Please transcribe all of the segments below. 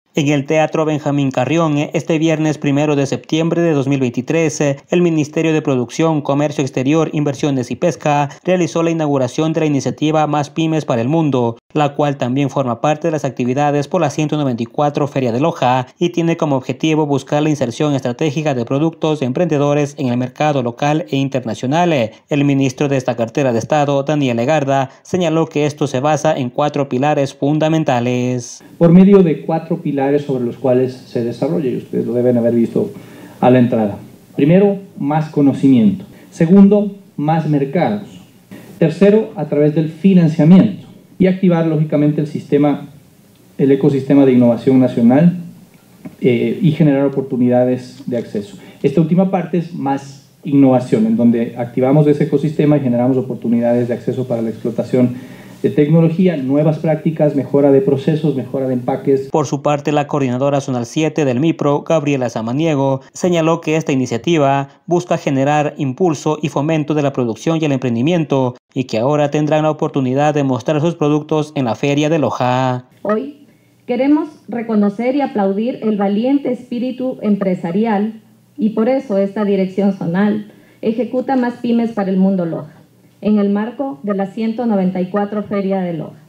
En el Teatro Benjamín Carrión, este viernes 1 de septiembre de 2023, el Ministerio de Producción, Comercio Exterior, Inversiones y Pesca realizó la inauguración de la iniciativa Más Pymes para el Mundo, la cual también forma parte de las actividades por la 194 Feria de Loja y tiene como objetivo buscar la inserción estratégica de productos de emprendedores en el mercado local e internacional. El ministro de esta cartera de Estado, Daniel Legarda, señaló que esto se basa en 4 pilares fundamentales. Por medio de 4 pilares sobre los cuales se desarrolla, y ustedes lo deben haber visto a la entrada. Primero, más conocimiento. Segundo, más mercados. Tercero, a través del financiamiento y activar lógicamente el ecosistema de innovación nacional y generar oportunidades de acceso. Esta última parte es más innovación, en donde activamos ese ecosistema y generamos oportunidades de acceso para la explotación de tecnología, nuevas prácticas, mejora de procesos, mejora de empaques. Por su parte, la coordinadora zonal 7 del MIPRO, Gabriela Samaniego, señaló que esta iniciativa busca generar impulso y fomento de la producción y el emprendimiento y que ahora tendrán la oportunidad de mostrar sus productos en la Feria de Loja. Hoy queremos reconocer y aplaudir el valiente espíritu empresarial y por eso esta dirección zonal ejecuta Más Pymes para el Mundo Loja, en el marco de la 194 Feria de Loja.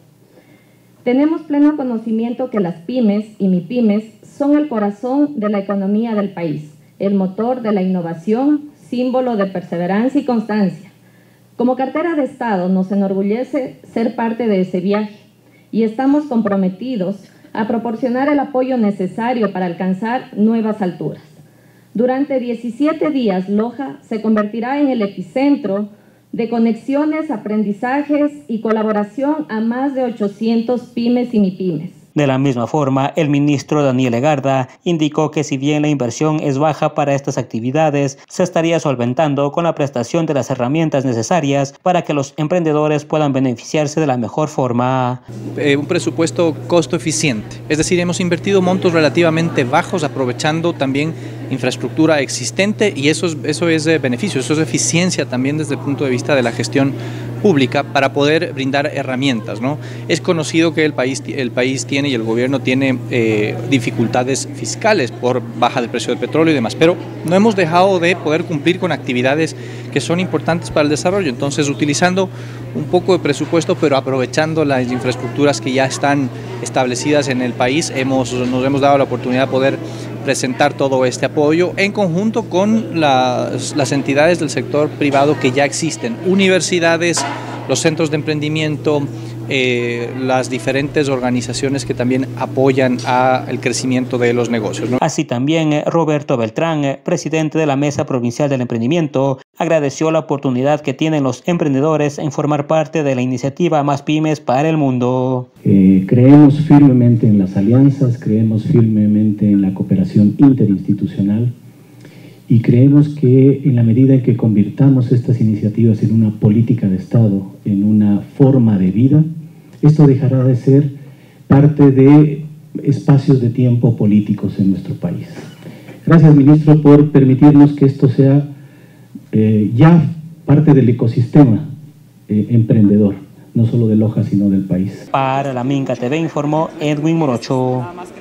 Tenemos pleno conocimiento que las pymes y MIPYMES son el corazón de la economía del país, el motor de la innovación, símbolo de perseverancia y constancia. Como cartera de Estado nos enorgullece ser parte de ese viaje y estamos comprometidos a proporcionar el apoyo necesario para alcanzar nuevas alturas. Durante 17 días, Loja se convertirá en el epicentro de conexiones, aprendizajes y colaboración a más de 800 pymes y MIPYMES. De la misma forma, el ministro Daniel Legarda indicó que si bien la inversión es baja para estas actividades, se estaría solventando con la prestación de las herramientas necesarias para que los emprendedores puedan beneficiarse de la mejor forma. Un presupuesto costo eficiente, es decir, hemos invertido montos relativamente bajos aprovechando también infraestructura existente y eso es beneficio, eso es eficiencia también desde el punto de vista de la gestión pública para poder brindar herramientas, ¿no? Es conocido que el país tiene y el gobierno tiene dificultades fiscales por baja del precio del petróleo y demás, pero no hemos dejado de poder cumplir con actividades que son importantes para el desarrollo. Entonces, utilizando un poco de presupuesto, pero aprovechando las infraestructuras que ya están establecidas en el país, nos hemos dado la oportunidad de poder presentar todo este apoyo en conjunto con las entidades del sector privado que ya existen, universidades, los centros de emprendimiento, las diferentes organizaciones que también apoyan al crecimiento de los negocios, ¿no? Así también Roberto Beltrán, presidente de la Mesa Provincial del Emprendimiento, agradeció la oportunidad que tienen los emprendedores en formar parte de la iniciativa Más Pymes para el Mundo. Creemos firmemente en las alianzas, creemos firmemente en la cooperación interinstitucional y creemos que en la medida en que convirtamos estas iniciativas en una política de Estado, en una forma de vida, esto dejará de ser parte de espacios de tiempo políticos en nuestro país. Gracias, ministro, por permitirnos que esto sea ya parte del ecosistema emprendedor, no solo de Loja, sino del país. Para la Minca TV informó Edwin Morocho.